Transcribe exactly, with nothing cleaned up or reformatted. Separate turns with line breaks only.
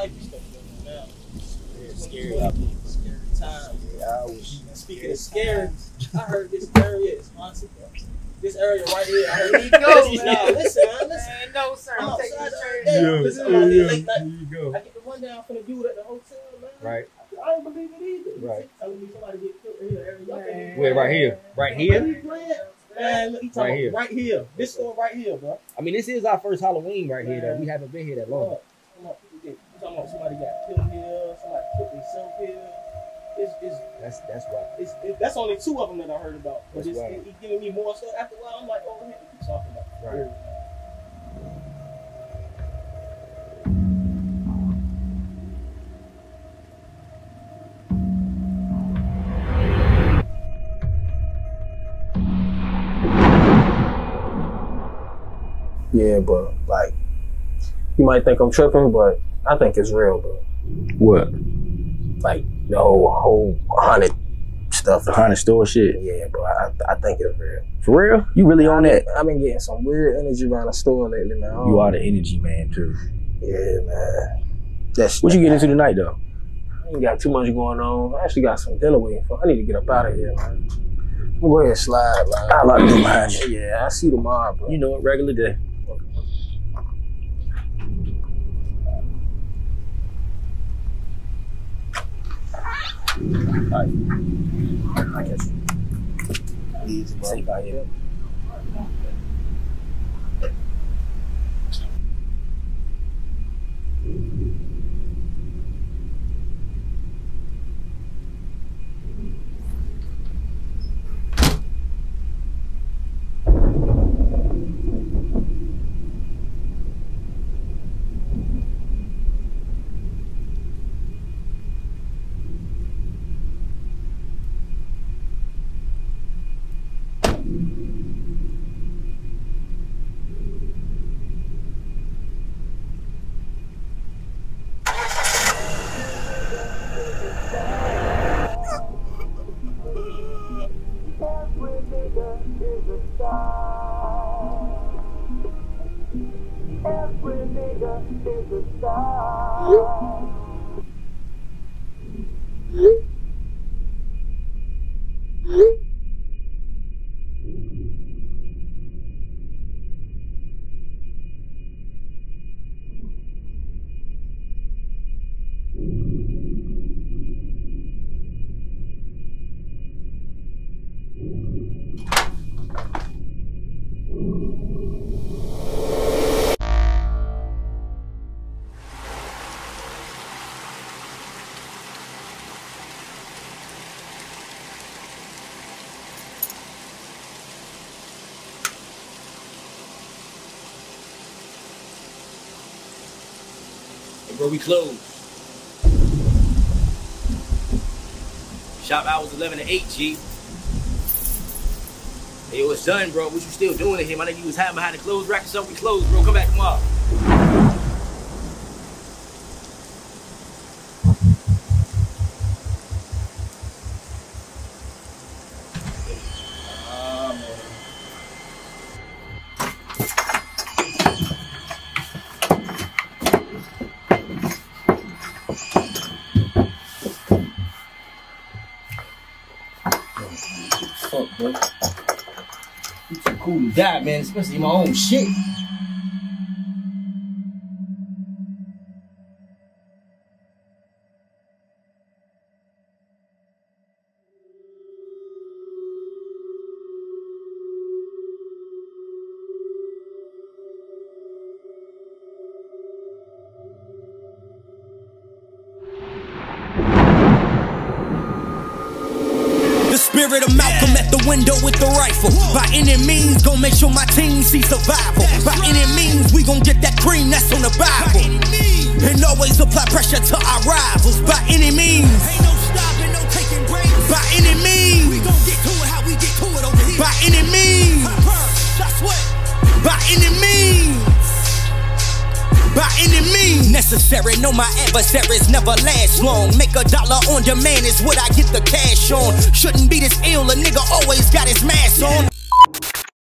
type of stuff going on now.
It's scary out there.
Scary time.
Yeah, I was.
Speaking of scary, I heard this area is haunted, bro. This area right here. I heard
There you go, man.
Nah, listen, man, listen.
Man, no, sir.
I'm
I'm taking
outside
the
every
train.
day.
Yeah,
Listen,
yeah,
I'm out there
yeah.
late night.
There you go.
I get the rundown from the dude at the hotel, man.
Right.
I ain't believe it either.
Right.
He's telling me somebody get killed in here every day.
Wait, right here. Right here?
Man, look, he talking
Right here.
about right here. This store right here, bro.
I mean, this is our first Halloween right here, though. We haven't been here that long.
Look, come on, people get, you talking about somebody got killed here, somebody killed themselves here. It's, it's,
That's that's right.
it's, it, that's only two of them that I heard about. But
That's
it's,
right.
it, he giving me more stuff. After a while, I'm like, oh, what are you talking about?
Right.
Yeah, bro. Like, you might think I'm tripping, but I think it's real, bro.
What?
Like, the whole, whole haunted stuff.
The haunted store shit.
Yeah, bro. I, I think it's real.
For real? You really on that?
I've been getting some weird energy around the store lately, man.
You are the energy man, too.
Yeah, man. That's,
What you get into tonight, though?
I ain't got too much going on. I actually got some dinner waiting for. I need to get up out of here, man. I'm gonna go ahead and slide, man.
I like to do behind you.
Yeah, I'll see you tomorrow, bro.
You know it, regular day. Alright. I guess. Easy, bro. Safe out here. Bro, we closed. Shop hours eleven to eight, G. Hey, yo, it's done, bro. What you still doing in here? My nigga, you was hiding behind the clothes rack or something. We closed, bro. Come back tomorrow. Fuck, bro. You too cool to die, man, especially in my own shit.
Spirit of Malcolm at the window with the rifle. By any means, gon' make sure my team see survival. By any means, we gon' get that cream that's on the Bible. And always apply pressure to our rivals. By any means, ain't no stopping, no taking breaks. By any means, we gon' get to it how we get to it over here. By any means, I swear. By any means. By any means necessary, know my adversaries never last long. Make a dollar on demand is what I get the cash on. Shouldn't be this ill, a nigga always got his mask on.